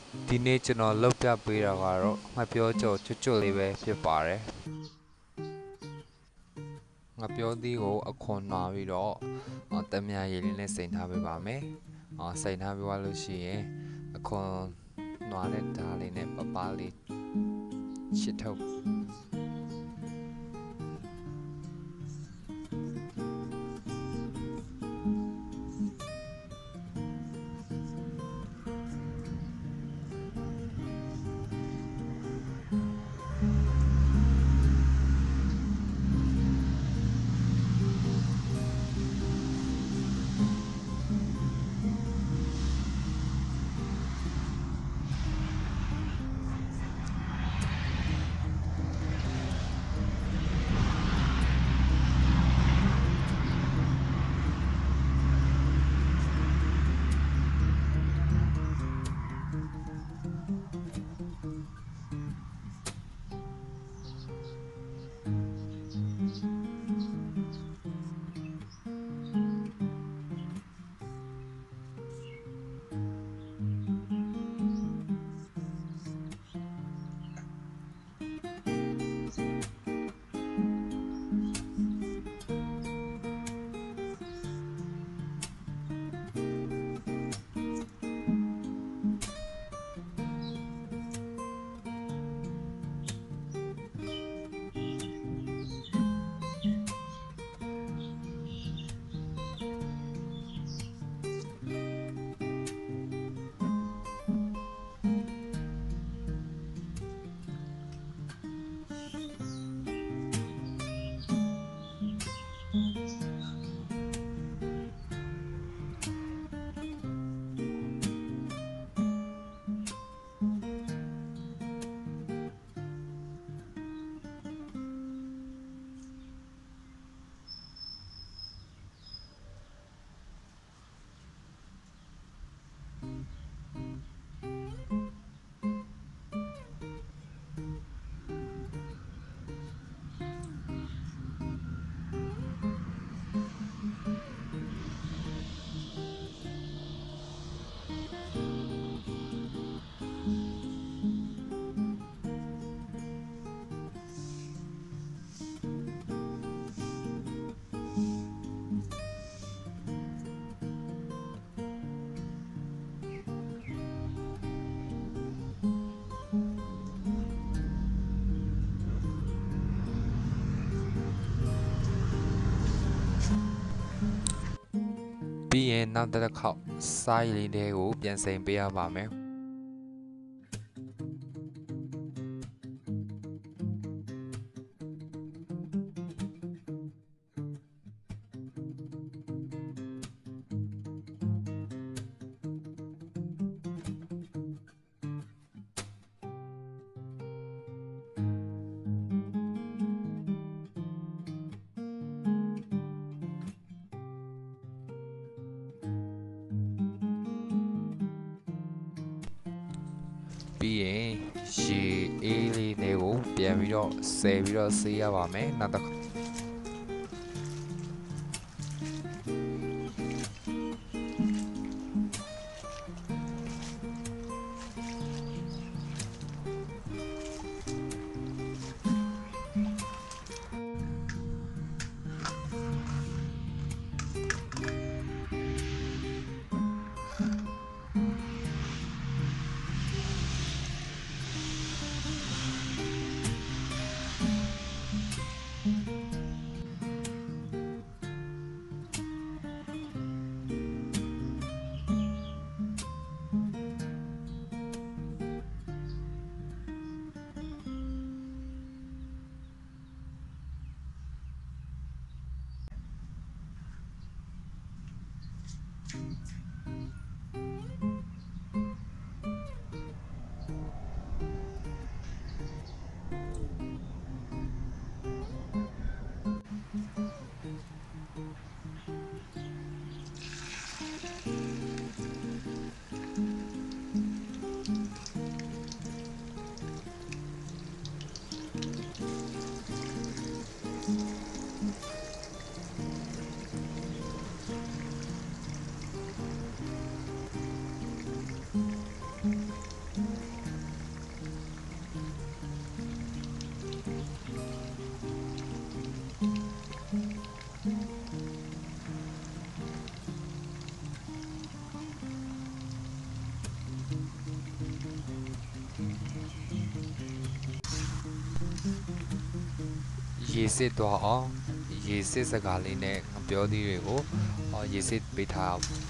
ဒီနေ့ကျွန်တော်လုပ်ပြပေးတာကတော့ငှက်ပြောကြော်ချွတ်ချွတ်လေးပဲဖြစ်ပါတယ်ငှက်ပြောသီးကိုအခွန်နွားပြီးတော့တမယာရည်လေးနဲ့စိန်ထားပေးပါမယ်စိန်ထားပြီးသွားလို့ရှိရင်အခွန်နွားတဲ့ဓာတ်လေးနဲ့ပပလေးချစ်ထုတ်ပြီးရင်နောက်တစ်ခေါက်စားရည်လေးတွေကိုပြန်စိန်ပေးရပါမယ်ပြီးရင်ရေအေးလေးတွေကိုပြန်ပြီးတော့ဆယ်ပြီးတော့ဆေးရပါမယ်နောက်တစ်ရေစစ်သွားအောင်ရေစစ်စကားလေးနဲ့ပြောသေးတွေကိုရေစစ်ပေးထား